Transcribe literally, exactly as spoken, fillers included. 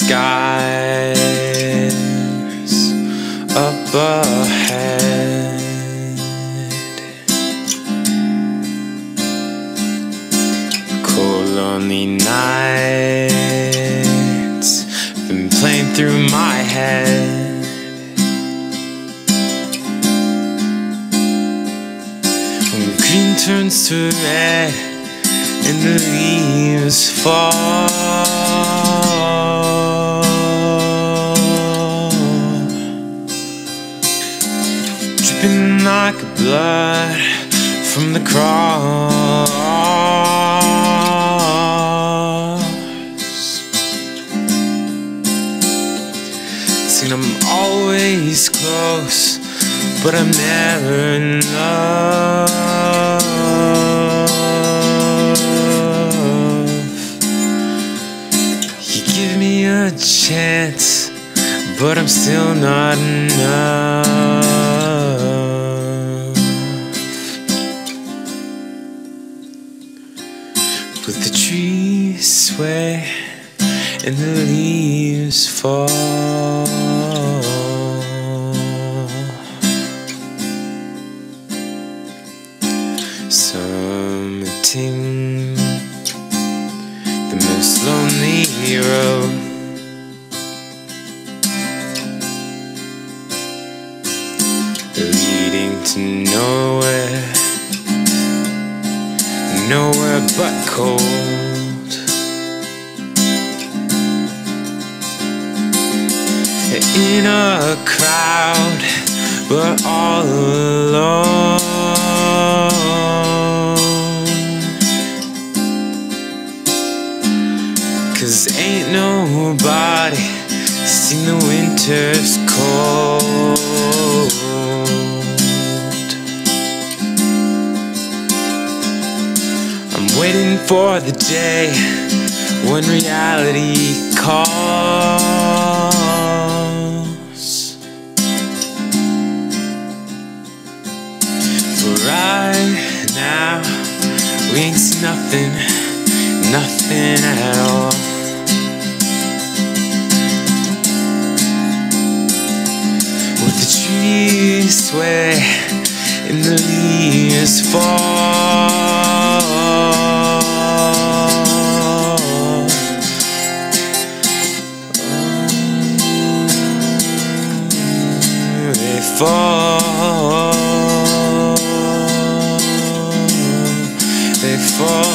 skies up ahead. Cold, lonely nights been playing through my head. When green turns to red and the leaves fall, dripping like blood from the cross. Saying I'm always close, but I'm never in love. You give me a chance, but I'm still not enough. But the trees sway and the leaves fall. Summiting the most lonely road, leading to nowhere, nowhere but cold. In a crowd, we're all alone. Cause ain't nobody seen the winter's cold. I'm waiting for the day when reality calls. But right now, we ain't seen nothing, nothing at all. With the trees sway and the leaves fall, they fall, they fall.